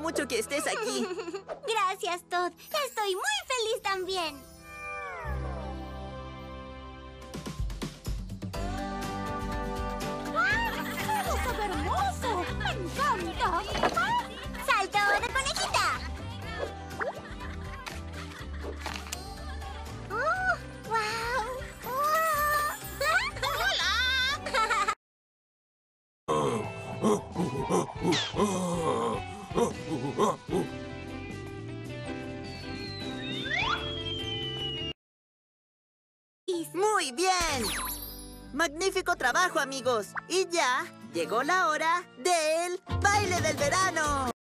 mucho que estés aquí. Gracias, Todd. Estoy muy feliz también. ¡Todo sabe hermoso! ¡Me encanta! ¡Salto de conejita! ¡Oh! ¡Wow! ¡Muy bien! ¡Magnífico trabajo, amigos! Y ya llegó la hora del baile del verano.